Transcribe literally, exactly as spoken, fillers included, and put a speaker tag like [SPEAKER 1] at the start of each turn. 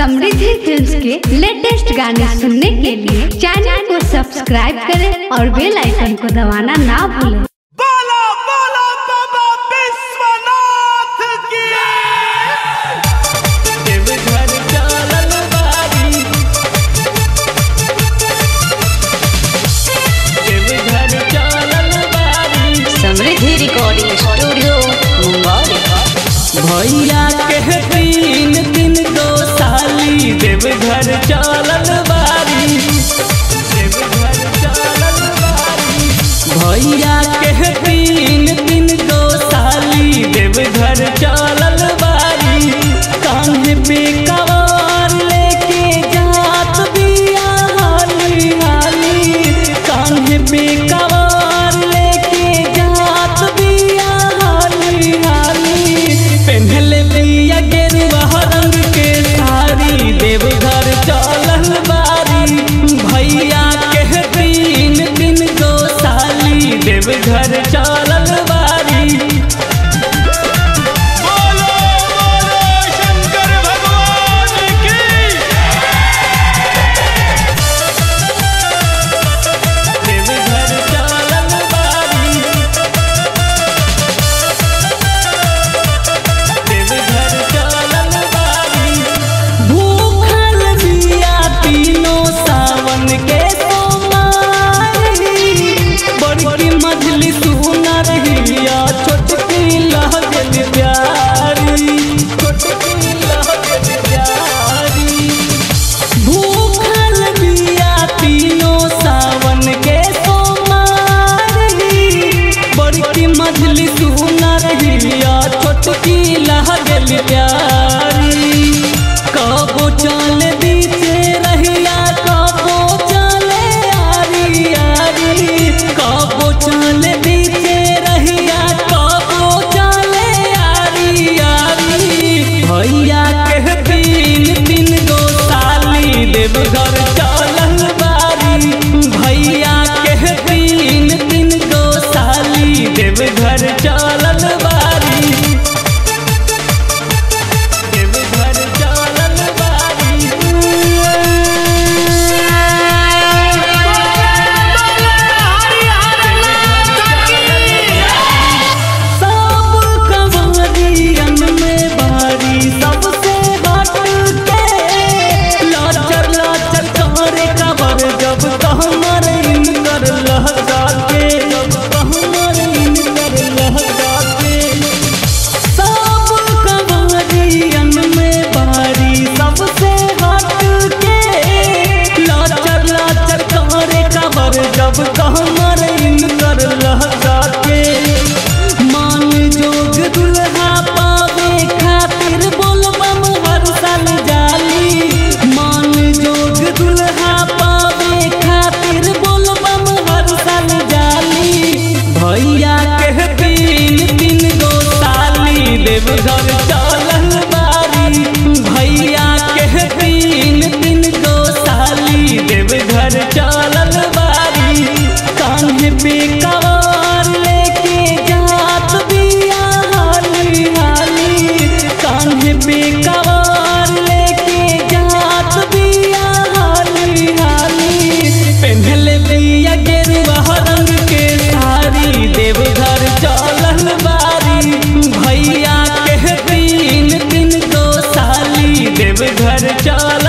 [SPEAKER 1] समृद्धि films के latest गाने सुनने के लिए चैनल को सब्सक्राइब करें और बेल आइकन को दबाना ना भूलें।
[SPEAKER 2] बोलो बोलो बाबा विश्वनाथ की।
[SPEAKER 3] देवघर चलल बारी, देवघर चलल बारी।
[SPEAKER 4] Samriddhi recording studio Mumbai.
[SPEAKER 3] भैया के तीन तीन दो साली देवघर चलल बारी, देवघर चलल बारी। भैया के तीन तीन दो साली देवघर चलल बारी। कान्हे पे कवार लेके जात बिया हाली हाली, कान्हे पे कवार लेके जात बिया हाली हाली। पहनले बिया गेरुआ रंग के साड़ी देवघर चलल बारी। भैया के तीन तीन दो साली देवघर चलल बारी।
[SPEAKER 2] बोलो बोलो शंकर भगवान की।
[SPEAKER 3] देवघर चलल बारी, देवघर चलल बारी। भूखल बिया तीनों सावन के सोमारी। बड़की मजली सुना रहिया छोटकी लगल प्यारी, छोटकी लगल प्यारी। भूखल बिया तीनों सावन के सोमारी। बड़की मजली सुना रहिया छोटकी लगल प्यारी। कबो चल बीचे रहिया कबो चले आरी आरी, कबो चल बीचे रहिया कबो चले आरी आरी। भैया के तीन तीन गो साली देवघर चलल बारी। भैया के तीन तीन गो साली देवघर चलल बारी, देवघर चलल बारी। सब कंवरियन में भारी सबसे हट के लाचर लाचर करे कबर जब कहमर इनकर लहजा के, जब कहमर इनकर लहजा के। सब कंवरियन में भारी सबसे हट के लाचर लाचर करे कबर जब कहमर इनकर लहजा के। मान जोग दुल्हा पावे खातिर बोलबम हर साल जाली। मान जोग दुल्हा पावे खातिर बोलबम हर साल जाली। भैया के तीन तीन गो साली देवघर चलल बारी। भैया के तीन तीन गो साली देवघर चलल बारी। कान्हे पे कवार लेके जात बिया हाली हाली, कान्हे पे कवार लेके जात बिया हाली हाली। पहनले बिया गेरुआ रंग के साड़ी देवघर चलल बारी। भैया के तीन तीन दो साली देवघर चल